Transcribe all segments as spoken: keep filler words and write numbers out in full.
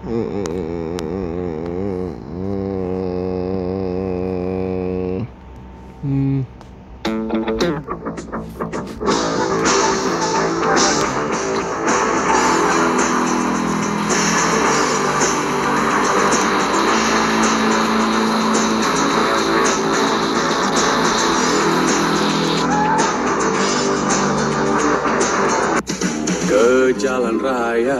Mm. Ke jalan raya.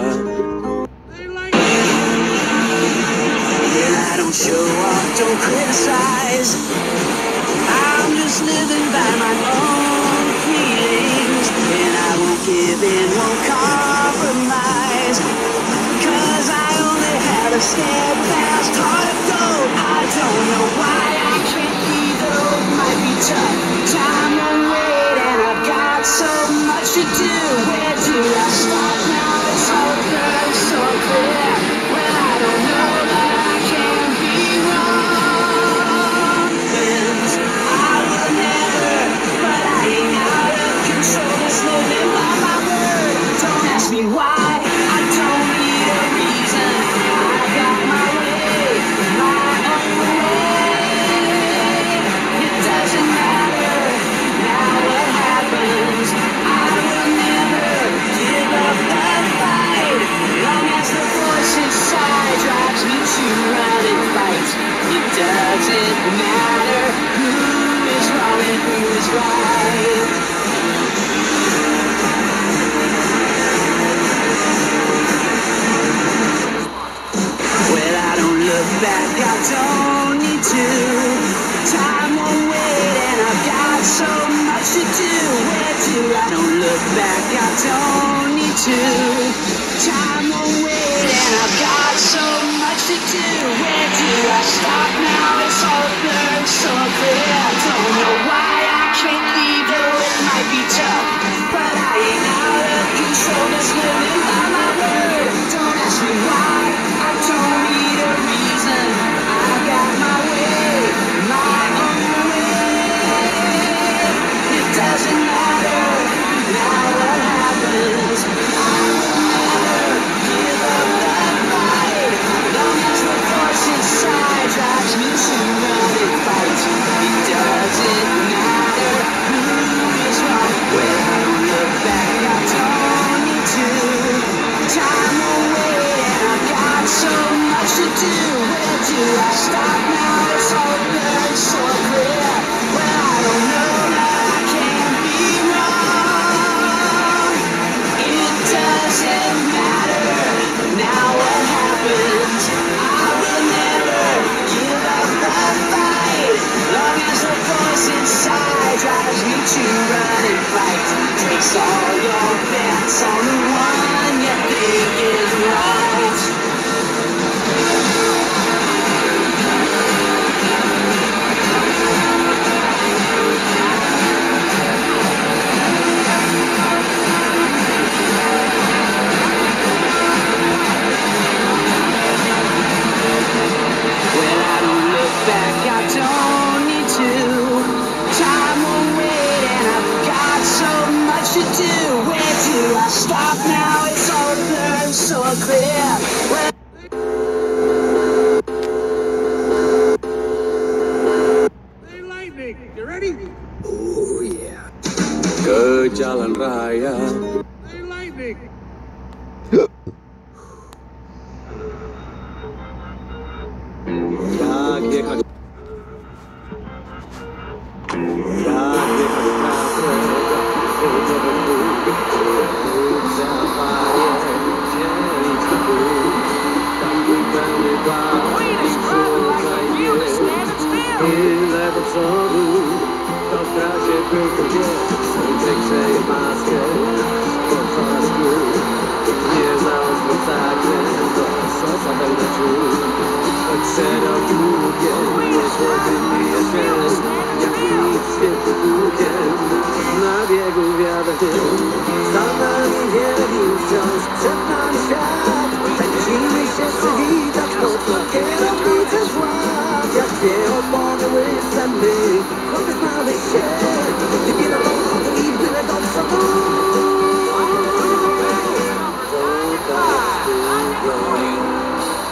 I don't show up, don't criticize. I'm just living by my own feelings, and I won't give in, won't compromise. Cause I only had a steadfast heart of gold. I don't know why I can't be though. Might be tough, time won't wait, and I've got so much to do. Where do I start now? It's all good, so clear. When I don't know that I can be wrong. Things I will never, but I ain't out of control. Just living by my word. Don't ask me why. I don't need a reason. I got my way, my own way. It doesn't matter now what happens. I will never give up the fight. Long as the voice inside drives me to run and fight. It doesn't matter who is wrong and who is right. Well, I don't look back, I don't need to. Time won't wait, and I've got so much to do. Where do I don't look back, I don't need to. Time won't wait, and I've got so much to do. Where do I stop now? It's all blurred, so clear. Don't know why I can't leave, though it might be tough, but I ain't out of control. Just living by my word. Don't ask me why. I don't need a reason. I got my way, my own way. It doesn't matter now what happens. I will never give up the fight. Long as the voice inside drives me to run and fight. It doesn't matter who is wrong. Well, I don't look back, I don't need to. Time won't wait, and I've got so much to do. Where do I stop now? It's all blurred, so clear. Well, I don't know that I can be wrong. It doesn't matter now what happens. I will never give up the fight. Long as the voice inside drives me to run and fight. Takes all your bets on the one you think is right. Well, I don't look back, I don't need to. Time won't wait, and I've got so much to do. Where do I stop now? It's all blurred, so clear. Well, Hey, Lightning, you ready? Oh yeah. Ke jalan raya. Hey, Lightning. Bagaikan bagaikan na biegu wiatr za nami wielki wciąż przed nami świat. Pędzimy się przywitać pod kierownicę zła. Jak dwie opony łyse my, chociaż mamy się, wybiera do przodu i byle do przodu. To tak z tym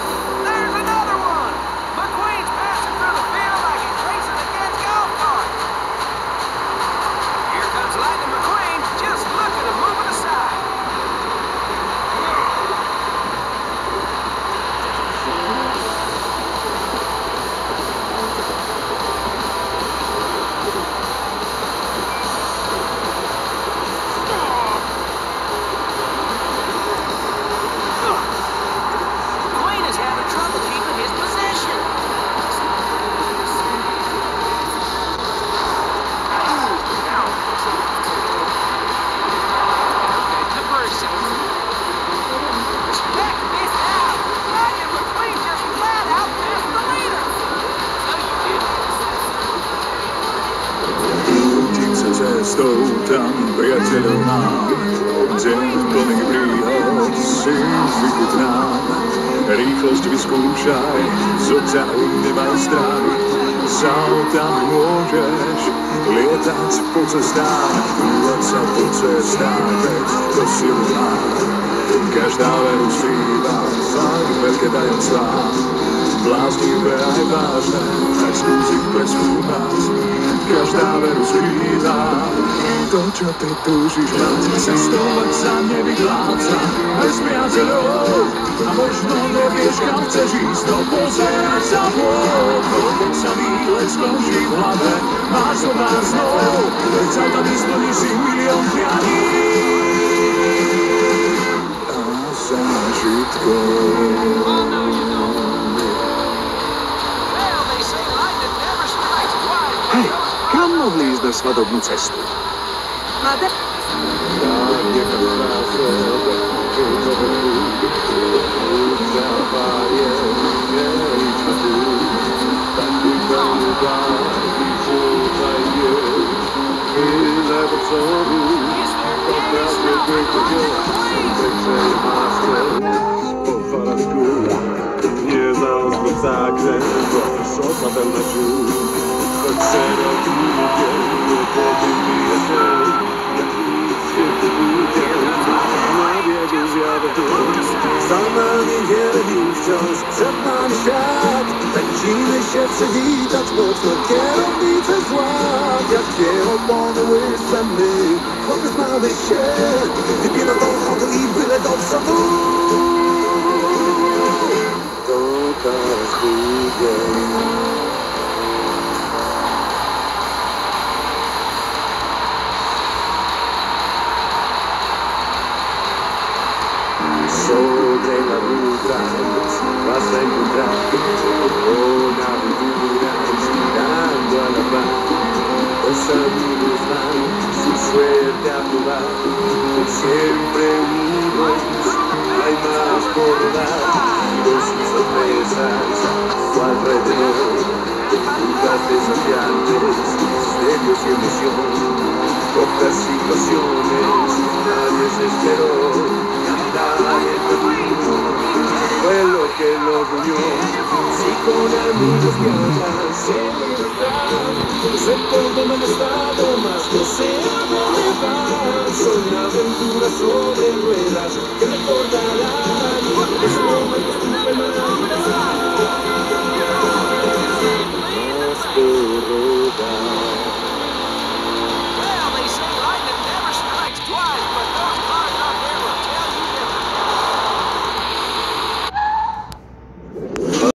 tam priateľov mám, deň plný príhod si vychutnám. Rýchlosť vyskúšaj, z obsahu nemaj strach, s autami môžeš lietať po cestách, túlať sa po cestách, veď to silu má. Každá veru skrýva fakt veľké tajomstvá, bláznivé aj vážne, tak skúsi preskúmať. Každá veru skrýva to, čo ty túžiš mať. Cestovať sa nevypláca bez priateľov a možno nevieš, kam chceš ísť, no pozerať sa okolo, keď sa výlet skončí v hlave, máš to pár snov, keď sa tam vysplníš si milión prianí a zážitkov. Hej, kam mohli ísť na svadobnú cestu? Máte? Nie znalazłem zakręt, szok na pewno czuł. Choć szeroki ludzie, nie powiem mi jeszcze, jak nic się wybudzie. Na biegu wiatru, Za nami wiele dni wciąż, przed nami świat. Pędzimy się przywitać mocno, kierownicę złap. Jak dwie opony łyżce my, poznamy się. Wypij na dochodu i byle do przodu. To każdy dzień. Sobre las rutas vas a encontrar una aventura mirando a la paz. Los amigos van su suerte a probar, siempre unidos hay más por dar. Dos sorpresas a su alrededor, rutas desafiantes, misterios y emoción, pocas situaciones, nadie se esperó. Fue lo que los unió. Si con amigos que hablan se libertan, sé por dónde han estado, más no sé a dónde van. Son aventuras sobre ruedas que recordarán.